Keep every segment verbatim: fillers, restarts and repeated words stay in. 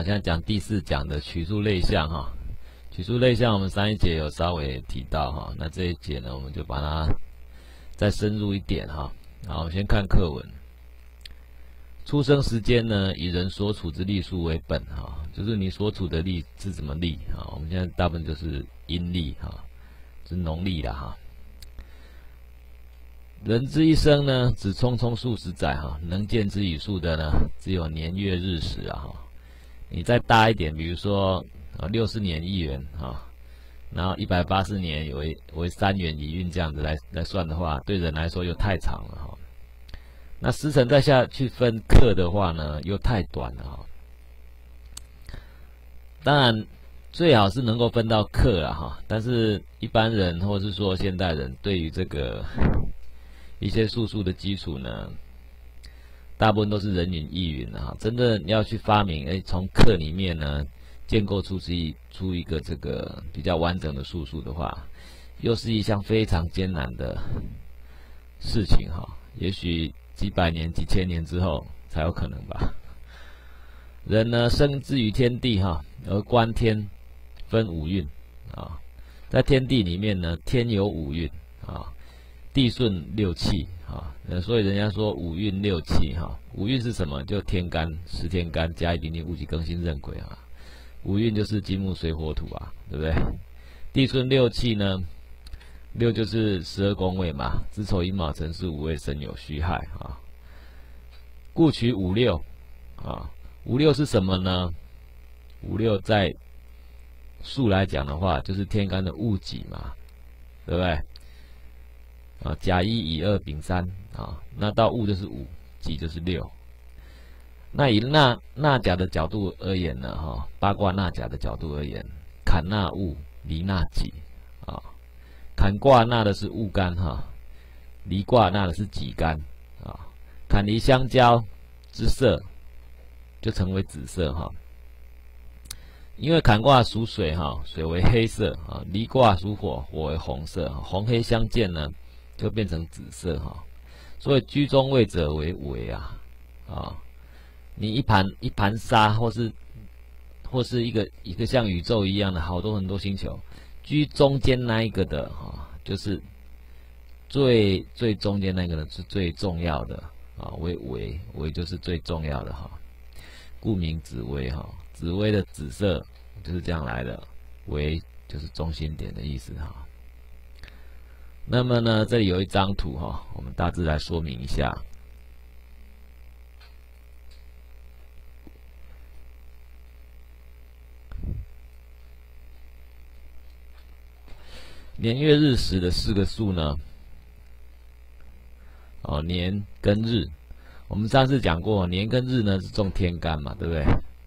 好像讲第四讲的取数类象哈。取数类象我们上一节有稍微提到哈，那这一节呢，我们就把它再深入一点哈。好，我们先看课文。出生时间呢，以人所处之历数为本哈，就是你所处的历是怎么历哈。我们现在大部分就是阴历哈，是农历啦哈。人之一生呢，只匆匆数十载哈，能见之以数的呢，只有年月日时啊哈。你再大一点，比如说啊六十年一元啊，然后一百八十年为为三元一运这样子来来算的话，对人来说又太长了哈。那时辰再下去分克的话呢，又太短了哈。当然最好是能够分到克了哈，但是一般人或是说现代人对于这个一些数数的基础呢，大部分都是人云亦云啊。真的要去发明，哎，从克里面呢建构出一出一个这个比较完整的数数的话，又是一项非常艰难的事情哈。也许几百年、几千年之后才有可能吧。人呢，生之于天地哈，而观天分五运啊，在天地里面呢，天有五运啊，地顺六气啊，所以人家说五运六气哈。五运是什么？就天干、十天干加一点点戊己庚辛壬癸啊。五运就是金木水火土啊，对不对？地顺六气呢？六就是十二宫位嘛，子丑寅卯辰巳午未申酉戌亥啊，故取五六啊。五六是什么呢？五六在数来讲的话，就是天干的戊己嘛，对不对？啊，甲一乙二丙三啊，那到戊就是五，己就是六。那以纳纳甲的角度而言呢，哈，八卦纳甲的角度而言，坎纳戊，离纳己啊。坎卦纳的是戊干哈，离卦纳的是己干啊。坎离相交之色，就成为紫色哈。因为坎卦属水哈，水为黑色啊；离卦属火，火为红色，红黑相间呢，就变成紫色哈。所以居中位者为为啊啊！你一盘一盘沙，或是或是一个一个像宇宙一样的好多很多星球。居中间那一个的哈，就是最最中间那个呢是最重要的啊，为微微就是最重要的哈，顾名紫微哈，紫微的紫色就是这样来的，微就是中心点的意思哈。那么呢，这里有一张图哈，我们大致来说明一下。年月日时的四个数呢，哦，年跟日，我们上次讲过，年跟日呢是重天干嘛，对不对？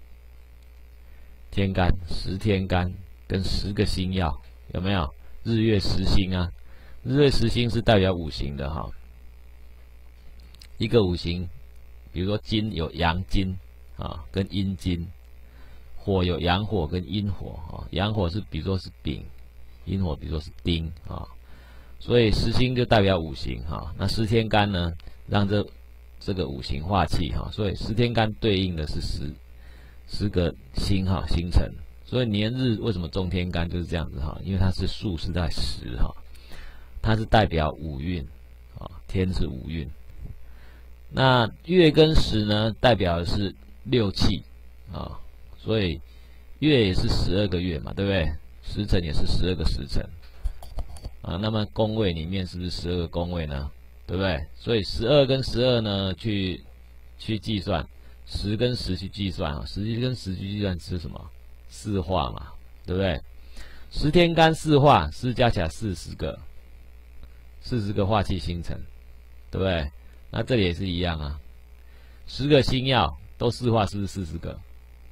天干十天干跟十个星曜，有没有？日月时星啊，日月时星是代表五行的哈。一个五行，比如说金有阳金啊，跟阴金；火有阳火跟阴火啊，阳火是比如说是丙。阴火比如说是丁啊，所以十星就代表五行哈。那十天干呢，让这这个五行化气哈，所以十天干对应的是十十个星哈星辰。所以年日为什么重天干就是这样子哈，因为它是数是在十哈，它是代表五运啊，天是五运。那月跟时呢，代表的是六气啊，所以月也是十二个月嘛，对不对？时辰也是十二个时辰啊，那么宫位里面是不是十二个宫位呢？对不对？所以十二跟十二呢，去去计算，十跟十去计算啊，十跟十去计算是什么？四化嘛，对不对？十天干四化，四加起来四十个，四十个化气星辰，对不对？那这里也是一样啊，十个星曜都四化，是不是四十个？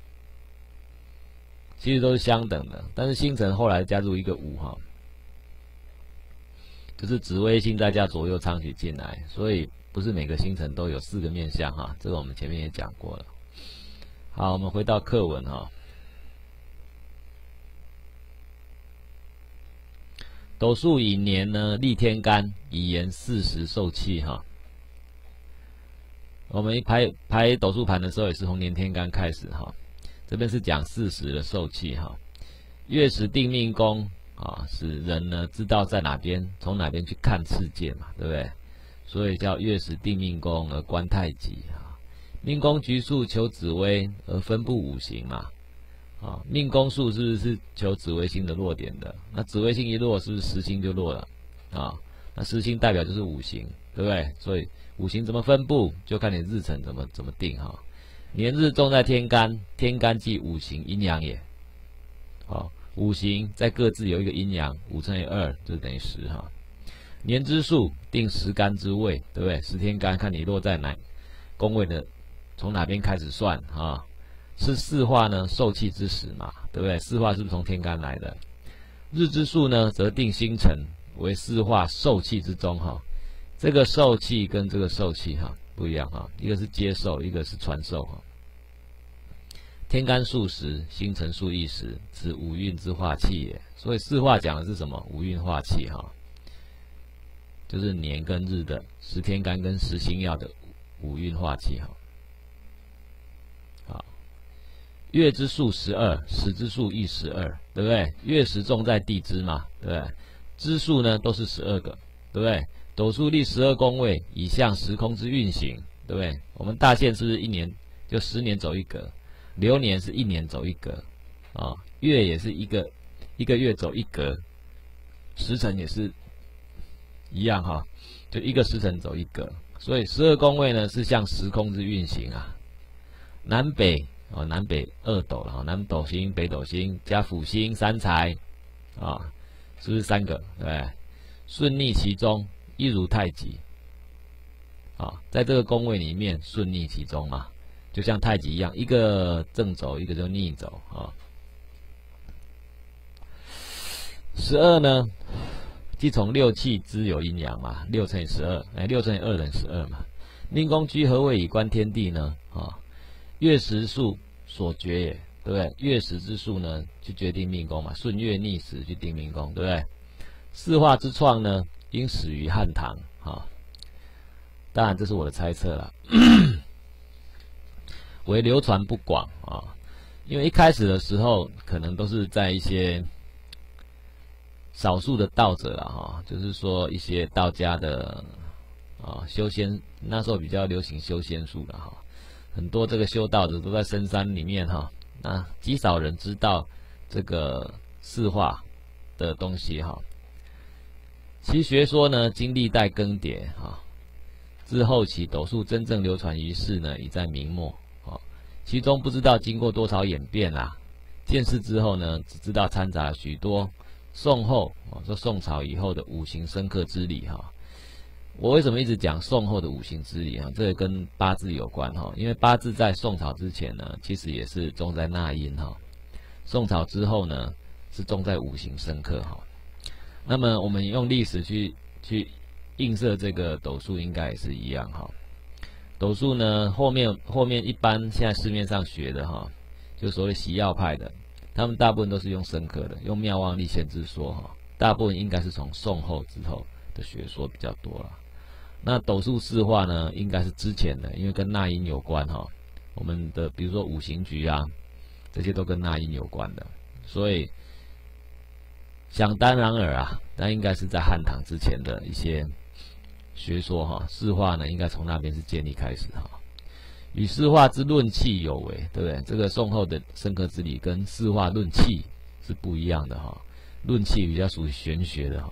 其实都是相等的，但是星辰后来加入一个五哈，就是紫微星再加左右昌曲进来，所以不是每个星辰都有四个面相哈，这个我们前面也讲过了。好，我们回到课文哈。斗数以年呢立天干，以延四时受气哈。我们排排斗数盘的时候也是从年天干开始哈。 这边是讲四时的受气哈。月时定命宫啊，使人呢知道在哪边，从哪边去看世界嘛，对不对？所以叫月时定命宫而观太极啊。命宫局数求紫微而分布五行嘛。啊，命宫数是不是是求紫微星的落点的？那紫微星一落，是不是时星就落了？啊，那时星代表就是五行，对不对？所以五行怎么分布，就看你日程怎么怎么定哈。年日重在天干，天干即五行阴阳也。好，五行在各自有一个阴阳，五乘以二就等于十哈。年之数定十干之位，对不对？十天干看你落在哪宫位的，从哪边开始算啊？是四化呢，受气之时嘛，对不对？四化是不是从天干来的？日之数呢，则定星辰为四化受气之中哈。这个受气跟这个受气哈不一样哈，一个是接受，一个是传授哈。天干数时，星辰数一时，此五运之化气也。所以四化讲的是什么？五运化气哈，就是年跟日的十天干跟十星曜的五运化气哈。好。月之数十二，时之数亦十二，对不对？月时重在地支嘛，对不对？支数呢都是十二个，对不对？斗数立十二宫位，以象时空之运行，对不对？我们大限是不是一年就十年走一格？流年是一年走一格啊，月也是一个一个月走一格，时辰也是一样哈，就一个时辰走一格。所以十二宫位呢是向时空之运行啊，南北。哦，南北二斗了，南斗星、北斗星加辅星三才，啊，是不是三个？对不对？顺逆其中，一如太极。啊，在这个宫位里面顺逆其中嘛，就像太极一样，一个正走，一个就逆走啊。十二呢，即从六气之有阴阳嘛，六乘以十二，哎，六乘以二等于十二嘛。命宫居何位以观天地呢？啊。月时数所决也，对不对？月时之数呢，去决定命宫嘛，顺月逆时去定命宫，对不对？四化之创呢，应始于汉唐啊。当然，这是我的猜测啦，为流传不广啊。因为一开始的时候，可能都是在一些少数的道者啦，哈，就是说一些道家的啊修仙，那时候比较流行修仙术的哈。很多这个修道者都在深山里面哈，那极少人知道这个四化的东西哈。其学说呢，经历代更迭哈，至后期斗数真正流传于世呢，已在明末啊。其中不知道经过多少演变啦。见识之后呢，只知道掺杂了许多宋后啊，说宋朝以后的五行生克之理哈。我为什么一直讲宋后的五行之理啊？这个跟八字有关哈，因为八字在宋朝之前呢，其实也是重在纳音哈。宋朝之后呢，是重在五行生克哈。那么我们用历史去去映射这个斗数，应该也是一样哈。斗数呢，后面后面一般现在市面上学的哈，就所谓习药派的，他们大部分都是用生克的，用妙望历限之说哈，大部分应该是从宋后之后的学说比较多了。那斗数四化呢，应该是之前的，因为跟纳音有关哈。我们的比如说五行局啊，这些都跟纳音有关的，所以想当然尔啊，那应该是在汉唐之前的一些学说哈。四化呢，应该从那边是建立开始哈。与四化之论气有为，对不对？这个宋后的生克之理跟四化论气是不一样的哈。论气比较属于玄学的哈。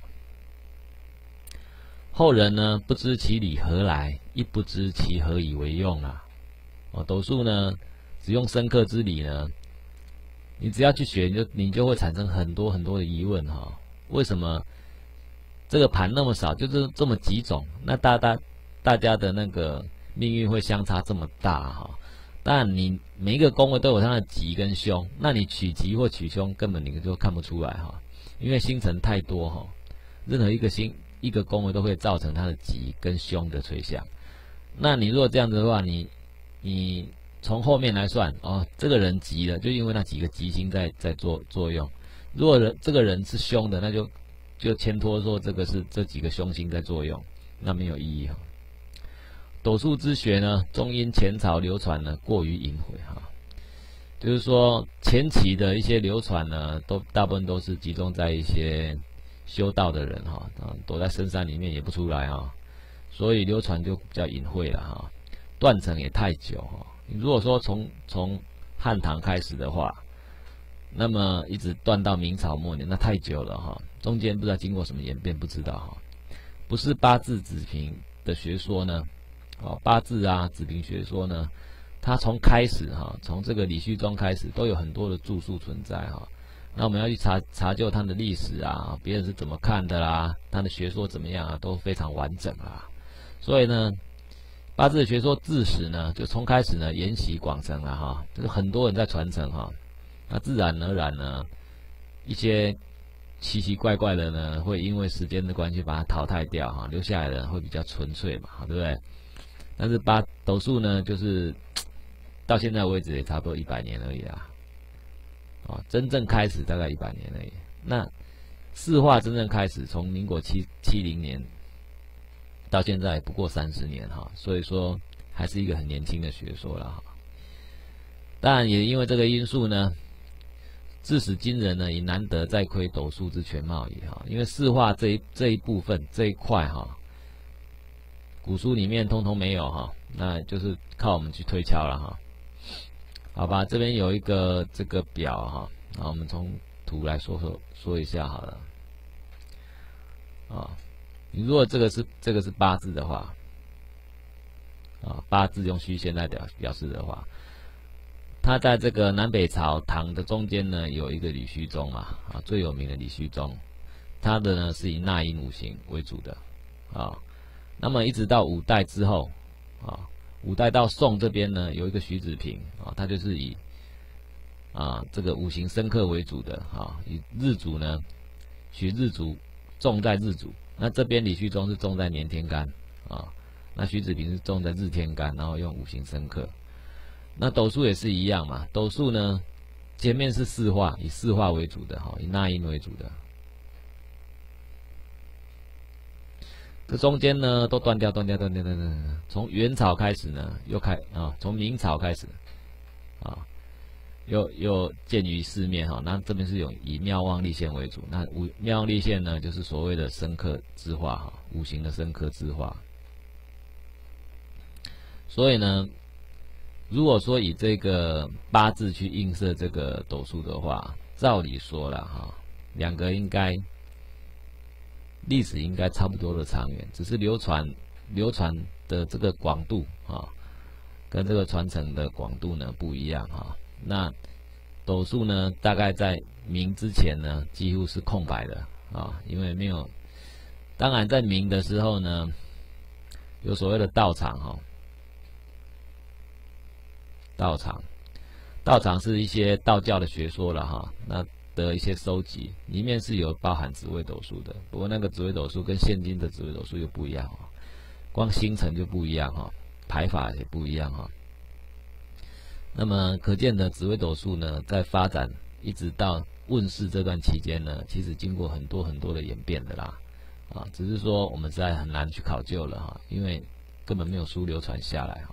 后人呢，不知其理何来，亦不知其何以为用啊。哦，斗数呢，只用生克之理呢，你只要去学，你就你就会产生很多很多的疑问哈。为什么这个盘那么少，就是这么几种？那大大大家的那个命运会相差这么大哈？当然，你每一个宫位都有它的吉跟凶，那你取吉或取凶，根本你就看不出来哈，因为星辰太多哈，任何一个星。一个宫位都会造成它的吉跟凶的垂向。那你如果这样子的话，你你从后面来算哦，这个人吉了，就因为那几个吉星在在做作用。如果人这个人是凶的，那就就牵拖说这个是这几个凶星在作用，那没有意义哈。斗数之学呢，终因前朝流传呢过于隐晦哈， 就是说前期的一些流传呢，都大部分都是集中在一些修道的人哈，啊，躲在深山里面也不出来哈，所以流传就比较隐晦了哈，断层也太久哈。你如果说从从汉唐开始的话，那么一直断到明朝末年，那太久了哈，中间不知道经过什么演变，不知道哈。不是八字子平的学说呢，哦，八字啊子平学说呢，它从开始哈，从这个李旭中开始，都有很多的著述存在哈。那我们要去查查究它的历史啊，别人是怎么看的啦，它的学说怎么样啊，都非常完整啦。所以呢，八字的学说自始呢，就从开始呢沿袭广承了哈，就是很多人在传承哈。那自然而然呢，一些奇奇怪怪的呢，会因为时间的关系把它淘汰掉哈，留下来的人会比较纯粹嘛，对不对？但是八斗数呢，就是到现在为止也差不多一百年而已啦，啊，真正开始大概一百年而已。那四化真正开始，从民国七七零年到现在不过三十年哈，所以说还是一个很年轻的学说了哈。当然也因为这个因素呢，自始今人呢，已难得再窥斗数之全貌矣哈。因为四化这一这一部分这一块哈，古书里面通通没有哈，那就是靠我们去推敲了哈。好吧，这边有一个这个表哈，那我们从图来说说说一下好了。啊，你如果这个是这个是八字的话，啊，八字用虚线来表表示的话。它在这个南北朝唐的中间呢，有一个李旭中嘛，啊，最有名的李旭中，它的呢是以纳音五行为主的，啊，那么一直到五代之后，啊，五代到宋这边呢，有一个徐子平，啊，他就是以啊这个五行生克为主的，啊，以日主呢，许日主重在日主，那这边李旭中是重在年天干，啊，那徐子平是重在日天干，然后用五行生克。那斗数也是一样嘛，斗数呢，前面是四化，以四化为主的哈，以纳音为主的。这中间呢都断掉，断掉，断掉，断掉。从元朝开始呢，又开啊，从明朝开始啊，又又见于市面哈。那这边是有以妙望立线为主，那五妙望立线呢，就是所谓的生克之化哈，五行的生克之化。所以呢。如果说以这个八字去映射这个斗数的话，照理说了哈，两个应该历史应该差不多的长远，只是流传流传的这个广度啊，跟这个传承的广度呢不一样哈。那斗数呢，大概在明之前呢，几乎是空白的啊，因为没有。当然在明的时候呢，有所谓的道场哈。道场，道场是一些道教的学说了哈，那的一些收集，里面是有包含紫微斗数的。不过那个紫微斗数跟现今的紫微斗数又不一样哈，光星辰就不一样哈，排法也不一样哈。那么可见的紫微斗数呢，在发展一直到问世这段期间呢，其实经过很多很多的演变的啦，啊，只是说我们实在很难去考究了哈，因为根本没有书流传下来哈。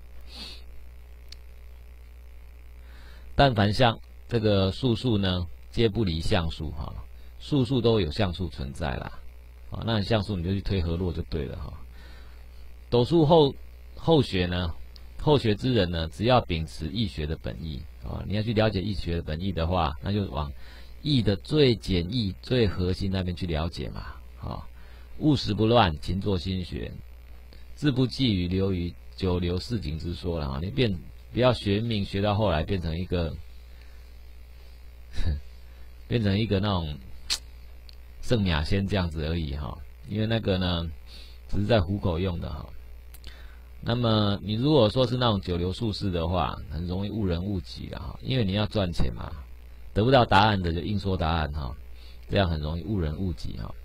但凡像这个术数呢，皆不离象数哈，术数都有象数存在啦，啊，那象数你就去推河洛就对了哈。斗数后后学呢，后学之人呢，只要秉持易学的本意啊，你要去了解易学的本意的话，那就往易的最简易、最核心那边去了解嘛，啊，务实不乱，勤做心学，志不济于流于九流市井之说了啊，你变。不要学命学到后来变成一个变成一个那种圣雅仙这样子而已哈，因为那个呢只是在糊口用的哈。那么你如果说是那种九流术士的话，很容易误人误己了哈，因为你要赚钱嘛，得不到答案的就硬说答案哈，这样很容易误人误己哈。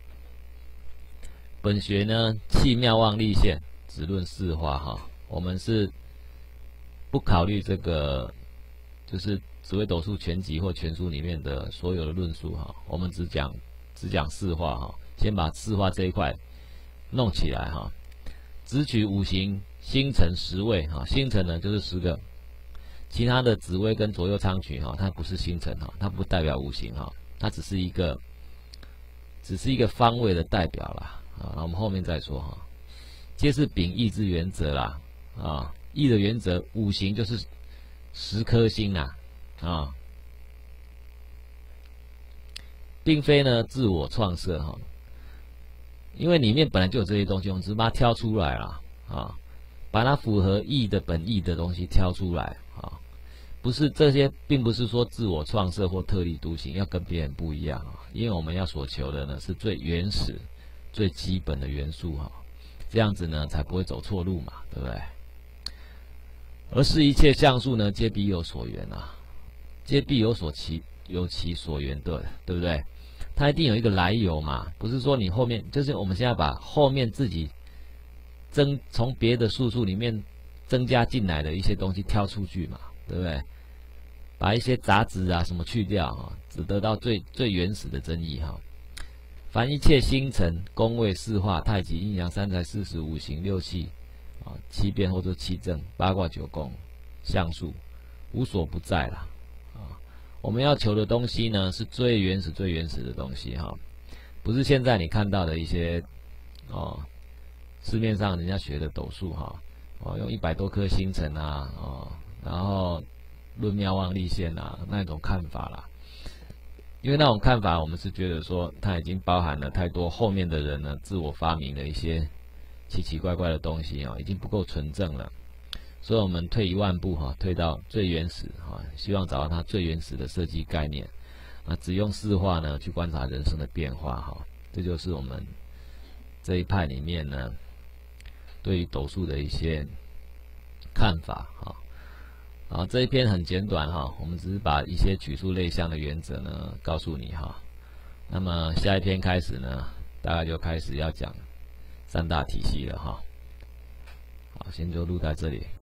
本学呢弃妙望立线，只论四化哈，我们是。不考虑这个，就是紫微斗数全集或全书里面的所有的论述哈，我们只讲只讲四化哈，先把四化这一块弄起来哈，只取五行星辰十位哈，星辰呢就是十个， 其他的紫微跟左右仓曲哈，它不是星辰哈，它不代表五行哈，它只是一个只是一个方位的代表啦啊，那我们后面再说哈。皆是秉义之原则啦啊，义的原则，五行就是十颗星啦啊，并非呢自我创设哈，因为里面本来就有这些东西，我们只是把它挑出来啦啊，把它符合义的本意的东西挑出来啊，不是这些，并不是说自我创设或特立独行，要跟别人不一样啊，因为我们要所求的呢是最原始、最基本的元素哈，这样子呢才不会走错路嘛，对不对？而是一切相术呢，皆必有所缘啊，皆必有所其有其所缘的，对不对？它一定有一个来由嘛，不是说你后面，就是我们现在把后面自己增从别的术数里面增加进来的一些东西挑出去嘛，对不对？把一些杂质啊什么去掉啊，只得到最最原始的真意哈。凡一切星辰、宫位、四化、太极、阴阳、三才、四时、五行、六气啊，七变或者七正、八卦、九宫、相术，无所不在啦啊。我们要求的东西呢，是最原始、最原始的东西哈，不是现在你看到的一些哦，市面上人家学的斗数哈，哦，用一百多颗星辰啊，哦，然后论妙望立现啊那种看法啦。因为那种看法，我们是觉得说，它已经包含了太多后面的人呢自我发明的一些奇奇怪怪的东西啊，已经不够纯正了。所以我们退一万步哈，退到最原始哈，希望找到它最原始的设计概念啊，只用四化呢去观察人生的变化哈，这就是我们这一派里面呢对于斗数的一些看法哈。好，这一篇很简短哈，我们只是把一些取数类象的原则呢告诉你哈。那么下一篇开始呢，大概就开始要讲三大体系了哈。好，先就录在这里。